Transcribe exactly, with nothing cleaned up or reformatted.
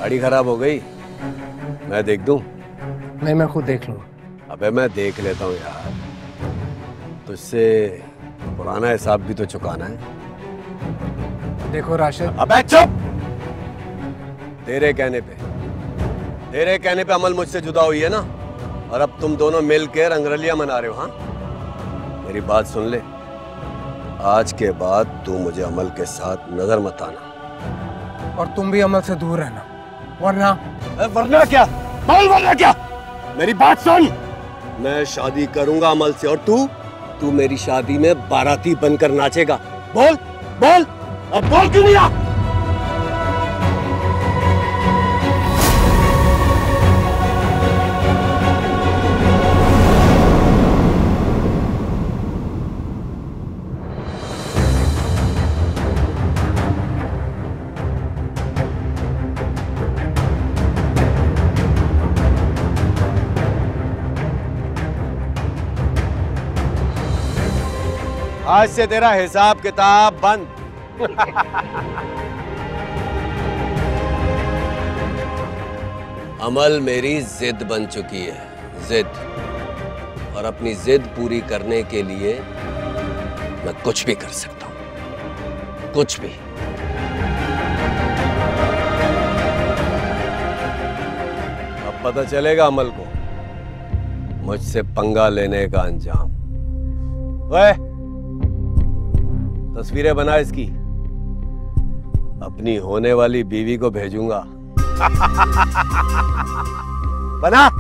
गाड़ी खराब हो गई, मैं देख दूं? नहीं, मैं खुद देख लूंगा। अबे मैं देख लेता हूँ यार, तुझसे पुराना हिसाब भी तो चुकाना है। देखो राशिद। अबे चुप! तेरे कहने पे तेरे कहने पे अमल मुझसे जुदा हुई है ना, और अब तुम दोनों मिल के रंगरलियां मना रहे हो। हाँ, मेरी बात सुन ले, आज के बाद तू मुझे अमल के साथ नजर मत आना, और तुम भी अमल से दूर रहना, वरना वरना क्या? बोल वरना क्या? मेरी बात सुन, मैं शादी करूंगा अमल से, और तू तू मेरी शादी में बाराती बनकर नाचेगा। बोल बोल, अब बोल क्यों नहीं आ? आज से तेरा हिसाब किताब बंद। अमल मेरी जिद बन चुकी है, जिद, और अपनी जिद पूरी करने के लिए मैं कुछ भी कर सकता हूं, कुछ भी। अब पता चलेगा अमल को मुझसे पंगा लेने का अंजाम। ओए, तस्वीरें बना इसकी, अपनी होने वाली बीवी को भेजूंगा। बना।